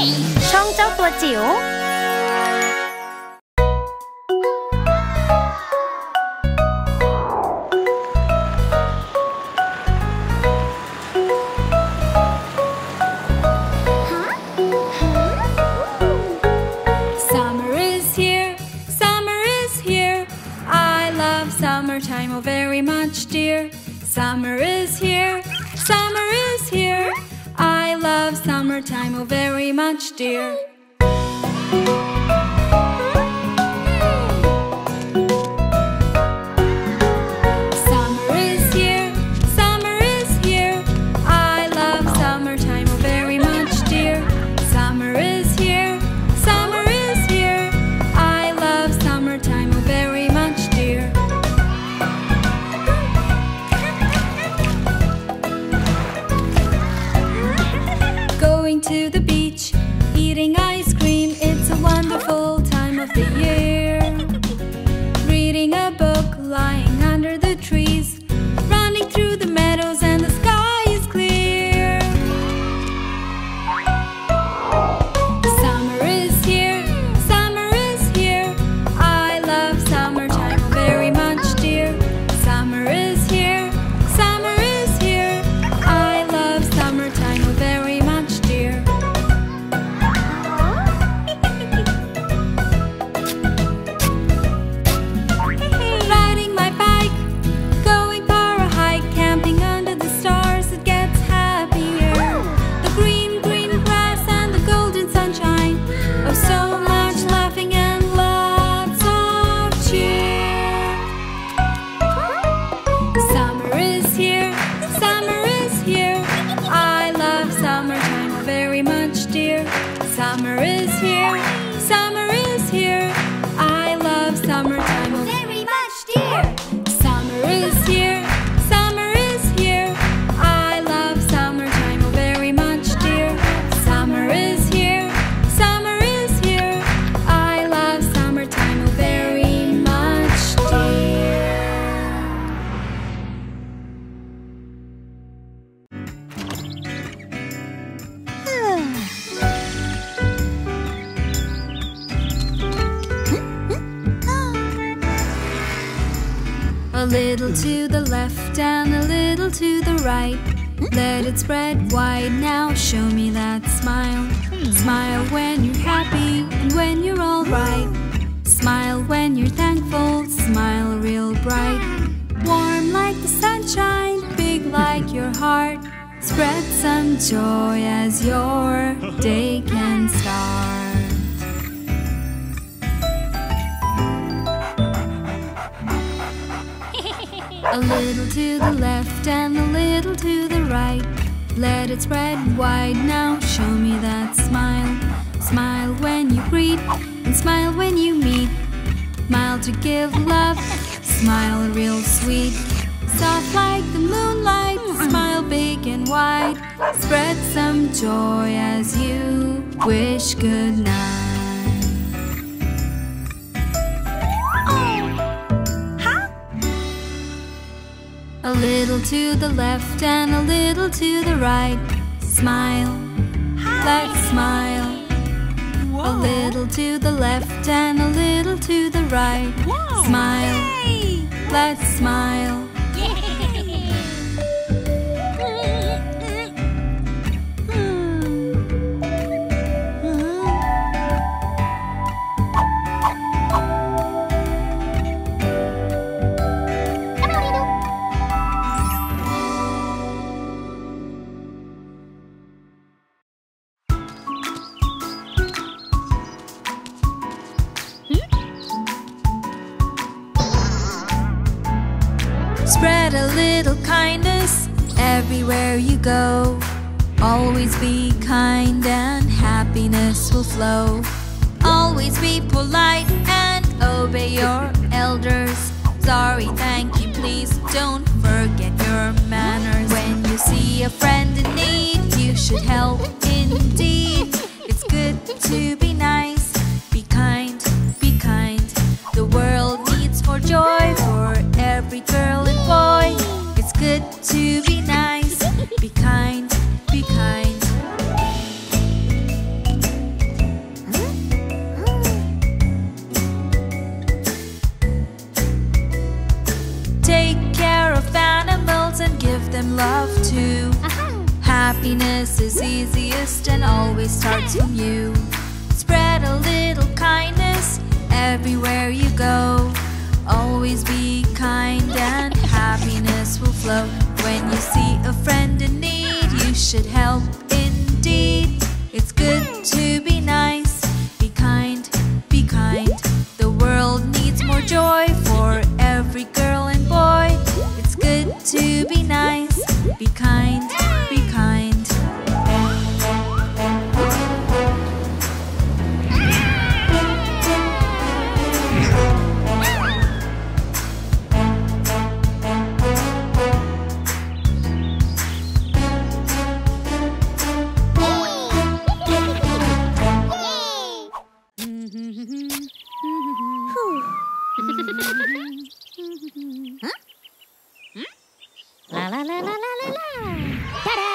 ช่องเจ้าตัวจิ๋ว Summertime, oh very much, dear. Summer is here, summer is here. I love summertime, oh very much, dear. Summer is here, summer is here. I love summertime, oh very much, dear. Summer is here, summer is here. I love summertime, oh very much, dear. To the beach, eating ice cream, it's a wonderful time of the year. Reading a book, lying under the trees, running through the meadows and the sky is clear. Summer is here, summer is here. I love summertime very much, dear. Summer is here, summer is here. I love summertime very much, dear. Riding my bike, going for a hike, camping under the stars, it gets happier. The green, green grass and the golden sunshine. Oh, so much laughing and lots of cheer. Summer is here, summer is here. I love summertime very much, dear. Summer is here, summer is here. I love summertime very much, dear. Summer is here, summer is here. I love summertime very much, dear. Summer is here, summer is here. I love summertime very much, dear. A little to the left and a little to the right. Let it spread wide now, show me that smile. Smile when you're happy and when you're alright. Smile when you're thankful, smile real bright. Warm like the sunshine, big like your heart. Spread some joy as your day can start. A little to the left and a little to the right. Let it spread wide now, show me that smile. Smile when you greet and smile when you meet. Smile to give love, smile real sweet. Soft like the moonlight, smile big and wide. Spread some joy as you wish good night. A little to the left and a little to the right. Smile, let's smile. A little to the left and a little to the right. Smile, let's smile. Spread a little kindness everywhere you go. Always be kind and happiness will flow. Always be polite and obey your elders. Sorry, thank you, please don't forget your manners. When you see a friend in need, you should help indeed. It's good to be nice, be kind, be kind. The world needs more joy for every girl and boy. It's good to be nice, be kind, be kind. Happiness is easiest and always starts from you. Spread a little kindness everywhere you go. Always be kind and happiness will flow. When you see a friend in need, you should help indeed. It's good to be nice, be kind, be kind. The world needs more joy for every girl and boy. It's good to be nice, be kind, be kind. La la la la la la la. Ta-da!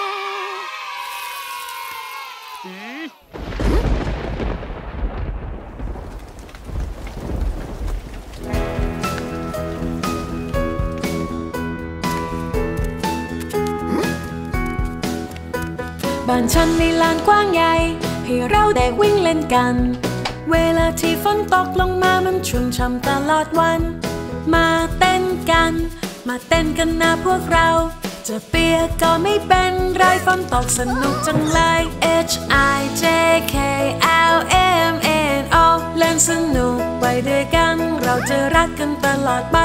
บ้านฉันมีลานกว้างใหญ่ให้เราได้วิ่งเล่นกันเวลาที่ฝนตกลงมามันชุ่มฉ่ำตลอดวันมาเต้นกันมาเต้นกันนะพวกเราจะเปียกก็ไม่เป็นไรฝนตกสนุกจังเลย HIJKLMNO เล่นสนุกไปด้วยกันเราจะรักกันตลอดไป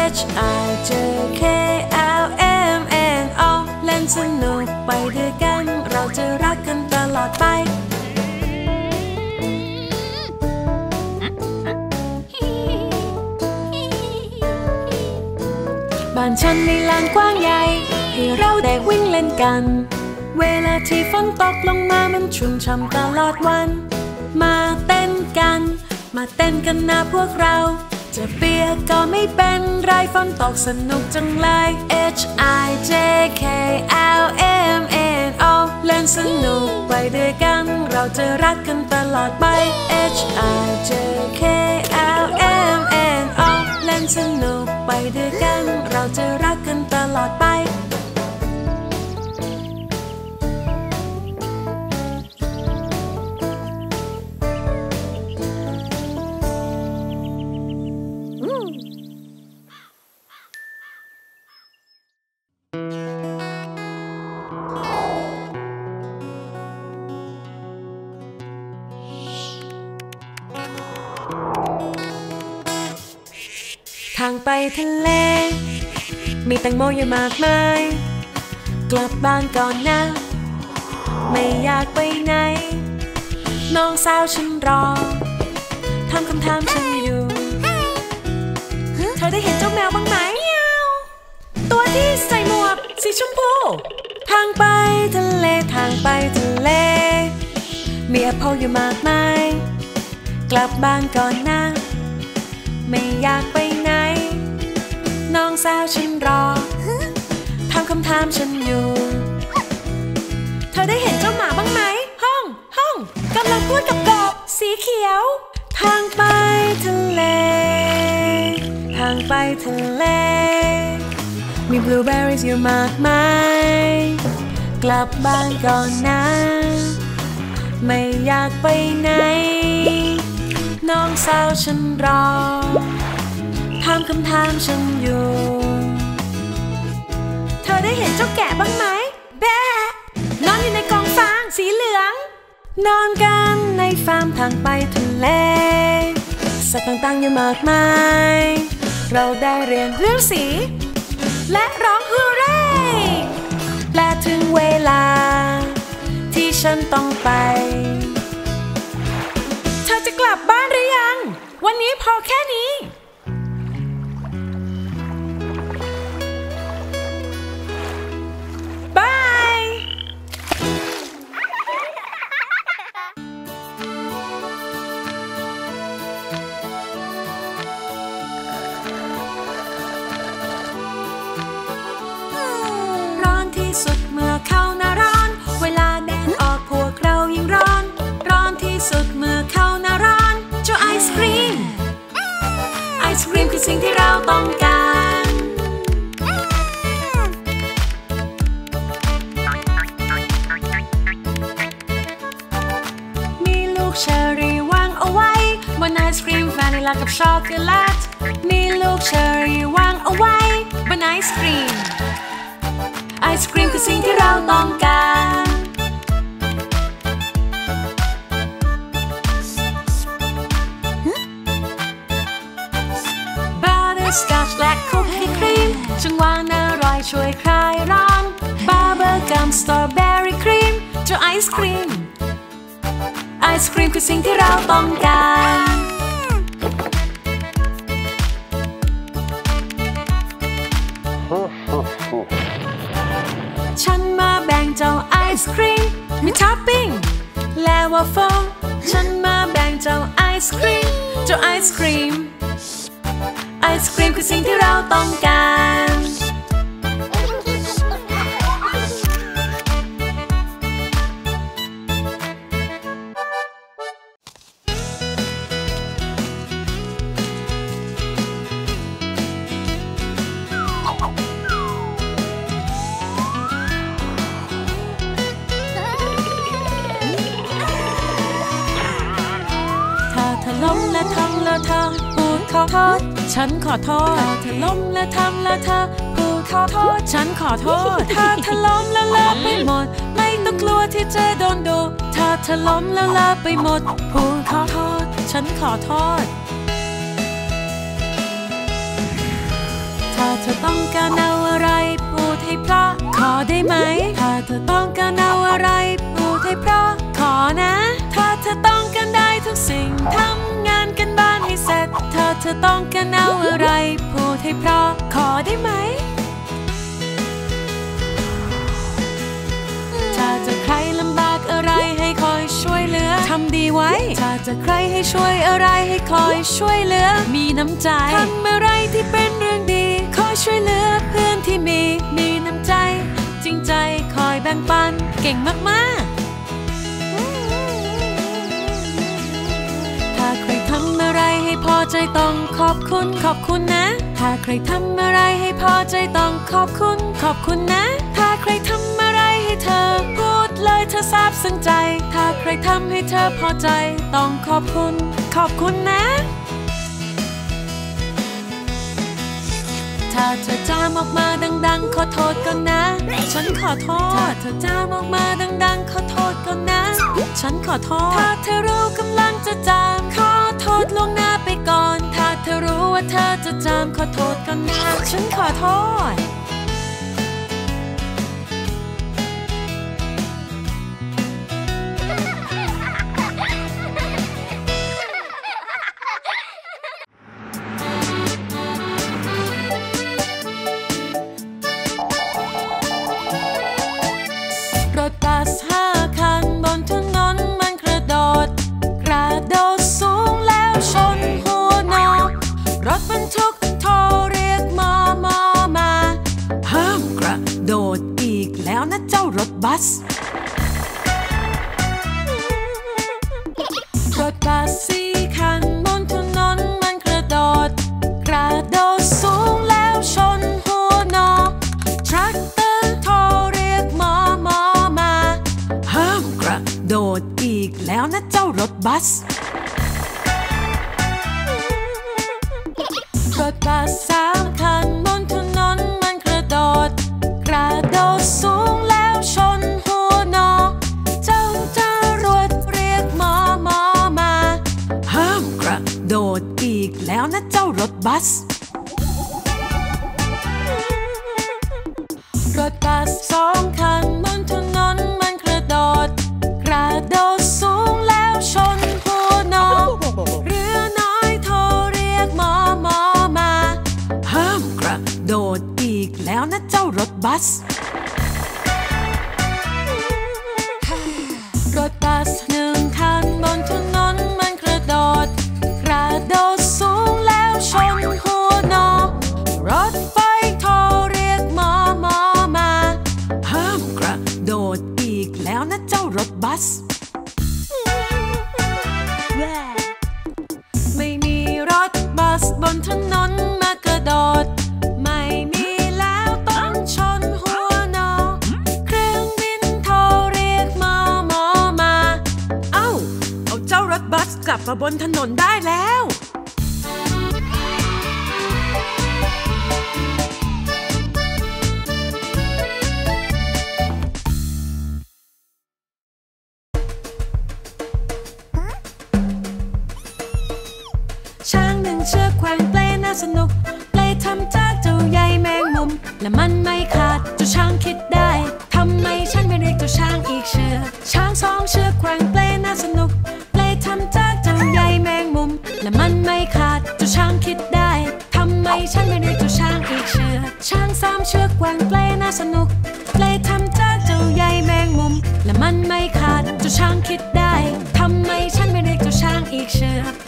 HIJKLMNO เล่นสนุกไปด้วยกันเราจะรักกันตลอดไปบ้านฉันมีลานกว้างใหญ่ให้เราได้วิ่งเล่นกันเวลาที่ฝนตกลงมามันชุ่มฉ่ำตลอดวันมาเต้นกันมาเต้นกันนะพวกเราจะเปียกก็ไม่เป็นไรฝนตกสนุกจังเลย HIJKLMNO เล่นสนุกไปด้วยกันเราจะรักกันตลอดไป HIJKLMNO เล่นสนุกไปด้วยกันเราจะรักกันตลอดไปทางไปทะเลมีแตงโมอยู่มากมายกลับบ้านก่อนนะไม่อยากไปไหนน้องสาวฉันรอทำคำถามฉันอยู่เธอได้เห็นเจ้าแมวบ้างไหมตัวที่ใส่หมวกสีชมพูทางไปทะเลทางไปทะเลมีแอปเปิลอยู่มากมายกลับบ้านก่อนนะไม่อยากไปไหนน้องสาวฉันรอถามคำถามฉันอยู่เธอได้เห็นเจ้าหมาบ้างไหมห้องกำลังพูดกับกบสีเขียวทางไปทะเลทางไปทะเลมีบลูเบอร์รี่อยู่มากมายกลับบ้านก่อนนะไม่อยากไปไหนน้องสาวฉันรอถามคำถามฉันอยู่เธอได้เห็นเจ้าแกะบ้างไหมแบะนอนอยู่ในกองฟางสีเหลืองนอนกันในฟาร์มทางไปทะเลสัตว์ต่างๆอยู่มากมายเราได้เรียนเรื่องสีและร้องฮูเร่และถึงเวลาที่ฉันต้องไปเธอจะกลับบ้านหรือยังวันนี้พอแค่นี้บายร้อนที่สุดเมื่อเข้าหน้าร้อนเวลาแดดออกพวกเรายิ่งร้อนร้อนที่สุดเมื่อเข้าหน้าร้อนเจ้าไอศครีมไอศครีมคือสิ่งที่เราต้องการเชอร์รี่วางเอาไว้บนไอศครีมวานิลากับช็อกโกแลตมีลูกเชอร์รี่วางเอาไว้บนไอศครีมไอศครีมคือสิ่งที่เราต้องการบัตเตอร์สกอตช์และคุกกี้ครีมช่างหวานอร่อยช่วยคลายร้อนบับเบิ้ลกัมสตรอเบอรี่ครีมเจ้าไอศครีมไอศครีมคือสิ่งที่เราต้องการฉันมาแบ่งเจ้าไอศครีมมีท็อปปิ้งและวาฟเฟิลฉันมาแบ่งเจ้าไอศครีมเจ้าไอศครีมไอศครีมคือสิ่งที่เราต้องการล้มและทำและเธอพูดขอโทษฉันขอโทษเธอล้มและทำและเธอพูดขอโทษฉันขอโทษถ้าเธอล้มแล้วเลอะไปหมดไม่ต้องกลัวที่จะโดนดุถ้าเธอล้มแล้วเลอะไปหมดพูดขอโทษฉันขอโทษถ้าเธอต้องการเอาอะไรพูดให้เพราะขอได้ไหมถ้าเธอต้องการเอาอะไรพูดให้เพราะขอนะถ้าเธอต้องการได้ทุกสิ่งทำงานกันบ้านให้เสร็จถ้าเธอต้องการเอาอะไรพูดให้เพราะขอได้ไหมถ้าจะใครลำบากอะไรให้คอยช่วยเหลือทำดีไว้ถ้าจะใครให้ช่วยอะไรให้คอยช่วยเหลือมีน้ำใจทำอะไรที่เป็นเรื่องดีคอยช่วยเหลือเพื่อนที่มีน้ำใจจริงใจคอยแบ่งปันเก่งมากๆถ้าใครทำอะไรให้พอใจต้องขอบคุณนะถ้าใครทำอะไรให้พอใจต้องขอบคุณนะถ้าใครทำอะไรให้เธอพูดเลยเธอซาบซึ้งใจถ้าใครทำให้เธอพอใจต้องขอบคุณนะถ้าเธอจามออกมาดังๆขอโทษก่อนนะฉันขอโทษถ้าเธอจามออกมาดังๆขอโทษก่อนนะฉันขอโทษถ้าเธอรู้กำลังจะจามขอโทษล่วงหน้าไปก่อนถ้าเธอรู้ว่าเธอจะจามขอโทษก่อนนะฉันขอโทษรถบัส5 คันบนถนนมันกระโดดสูงแล้วชนหัวนอรถบรรทุกโทรเรียกมอมาห้ามกระโดดอีกแล้วนะเจ้ารถบัสรถบัส4 คันบนถนนมันกระโดดสูงแล้วชนหัวนอทรัคเตอร์โทรเรียกมอมาห้ามกระโดดอีกแล้วนะเจ้ารถบัสรถบัส3 คันบนถนนมันกระโดดสูงแล้วชนหัวนอเจ้าจรวดเรียกมอมาห้ามกระโดดอีกแล้วนะเจ้ารถบัสรถบัส2 คันบนถนนมันกระโดดสูงแล้วชนหัวนอเรือน้อยโทรเรียกมอมาห้ามกระโดดอีกแล้วนะเจ้ารถบัสรถบัส1 คันบนถนนมันกระโดดสูงแล้วชนหัวนอรถไฟโทรเรียกมอมาห้ามกระโดดอีกแล้วนะเจ้ารถบัสไม่มีรถบัสบนถนนมากระโดดไม่มีแล้วต้องชนหัวนอเครื่องบินโทรเรียกมอมาเอาเจ้ารถกลับมาบนถนนได้แล้วช้างหนึ่งเชือกแขวนเปลน่าสนุกเปลทำจากเจ้าใยแมงมุมและมันไม่ขาดเจ้าช้างคิดได้ทำไมฉันไม่เรียกเจ้าช้างอีกเชือกช้างสองเชือกแขวนเปลน่าสนุกเปลทำจากเจ้าใยแมงมุมและมันไม่ขาดเจ้าช้างคิดได้ทำไมฉันไม่เรียกเจ้าช้างอีกเชือกช้างสามเชือกแขวนเปลน่าสนุกเปลทำจากเจ้าใยแมงมุมและมันไม่ขาดเจ้าช้างคิดได้ทำไมฉันไม่เรียกเจ้าช้างอีกเชือก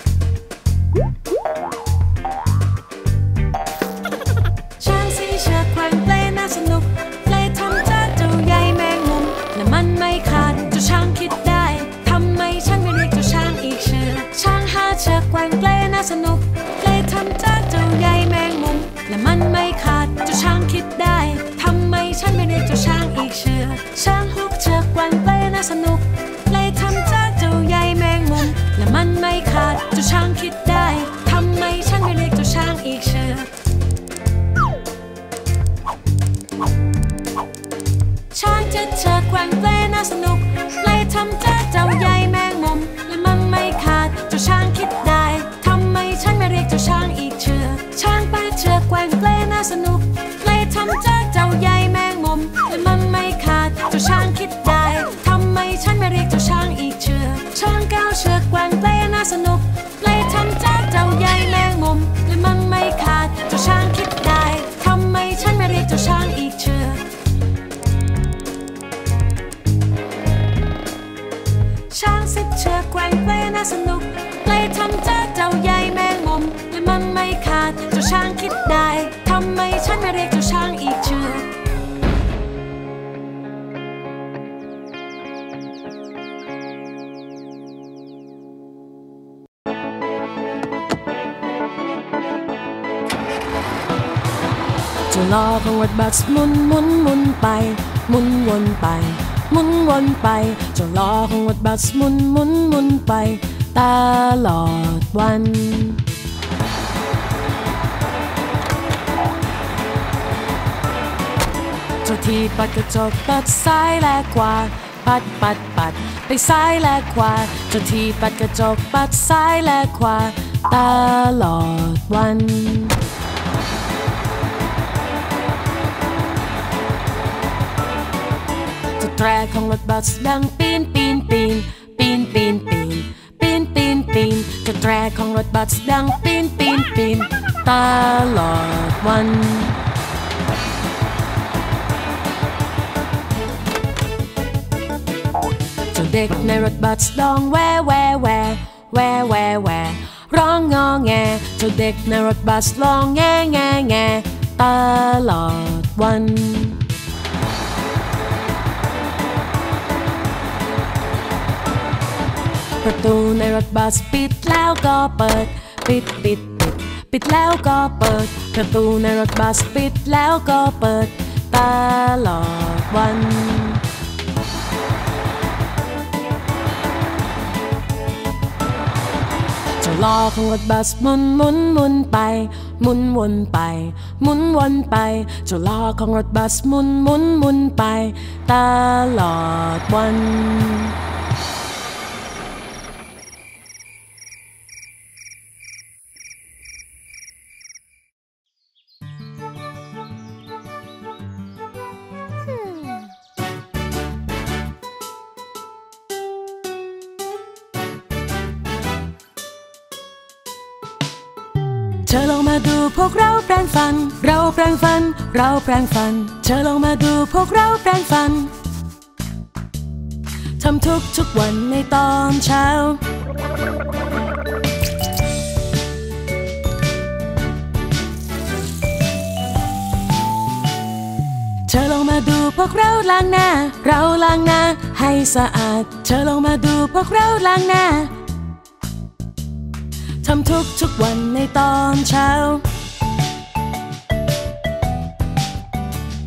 ช้างสี่เชือกแขวนเปลน่าสนุกเปลทำจากเจ้าใยแมงมุมและมันไม่ขาดเจ้าช้างคิดได้ทำไมฉันไม่เรียกเจ้าช้างอีกเชือกช้างห้าเชือกแขวนเปลน่าสนุกเปลทำจากเจ้าใยแมงมุมและมันไม่ขาดเจ้าช้างคิดได้ทำไมฉันไม่เรียกเจ้าช้างอีกเชือกช้างหกเชือกแขวนเปลน่าสนุกเปลทำจากเจ้าใยแมงมุมและมันไม่ขาดเจ้าช้างคิดได้ทำไมฉันไม่เรียกเจ้าช้างอีกเชือกช้างเจ็ดเชือกแขวนเปลน่าสนุกเปลทำจากเจ้าใยแมงมุมและมันไม่ขาดเจ้าช้างคิดได้ทำไมฉันไม่เรียกเจ้าช้างอีกเชือกช้างแปดเชือกแขวนเปลน่าสนุกเปลทำจากเจ้าใยแมงมุมและมันไม่ขาดเจ้าช้างคิดได้ทำไมฉันไม่เรียกเจ้าช้างอีกเชือกช้างเก้าเชือกแขวนเปลน่าสนุกเปลทำจากเจ้าใยแมงมุมและมันไม่ขาดเจ้าช้างคิดได้ทำไมฉันไม่เรียกเจ้าช้างอีกเชือกช้างสิบเชือกแขวนเปลน่าสนุกเปลทำจากเจ้าใยแมงมุมและมันไม่ขาดเจ้าช้างคิดได้ทำไมฉันไม่เรียกเจ้าช้างอีกเชือกจะล้อของรถบัสหมุนหมุนหมุนไปหมุนวนไปหมุนวนไปเจ้าล้อของรถบัสหมุนหมุนหมุนไปตลอดวันเจ้าที่ปัดกระจกปัดซ้ายและขวาปัดปัดปัดไปซ้ายและขวาเจ้าที่ปัดกระจกปัดซ้ายและขวาตลอดวันแตรของรถบัสดังปีนปีนปีนปีนปีนปีนปีนปีนปีนจะแตรของรถบัสดังปีนปีนปีนตลอดวันเจ้าเด็กในรถบัสร้องแวแวแวแวแวแวร้องงอแงเจ้าเด็กในรถบัสร้องแงแงแงตลอดวันประตูในรถบัสปิดแล้วก็เปิดปิดปิดปิดปิดแล้วก็เปิดประตูในรถบัสปิดแล้วก็เปิดตลอดวันเจ้าล้อของรถบัสหมุนหมุนหมุนไปหมุนวนไปหมุนวนไปเจ้าล้อของรถบัสหมุนหมุนหมุนไปตลอดวันเธอลองมาดูพวกเราแปรงฟันเราแปรงฟันเราแปรงฟันเธอลองมาดูพวกเราแปรงฟันทำทุกวันในตอนเช้าเธอลองมาดูพวกเราล้างหน้าเราล้างหน้าให้สะอาดเธอลองมาดูพวกเราล้างหน้าทำทุกวันในตอนเช้า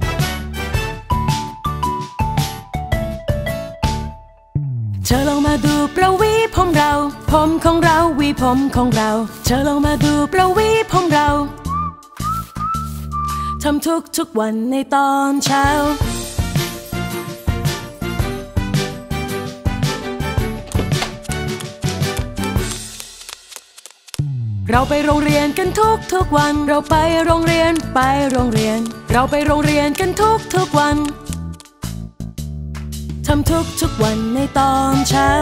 เธอลองมาดูดูประวีผมเราผมของเราหวีผมของเราเธอลองมาดูประวีผมเราทำทุกวันในตอนเช้าเราไปโรงเรียนกันทุกวันเราไปโรงเรียนเราไปโรงเรียนกันทุกวันทำทุกวันในตอนเช้า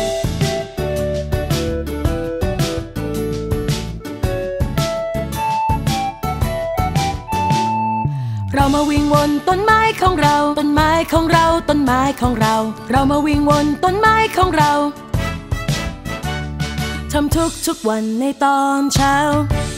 เรามาวิ่งวนต้นไม้ของเราต้นไม้ของเราต้นไม้ของเราเรามาวิ่งวนต้นไม้ของเราทำทุกวันในตอนเช้า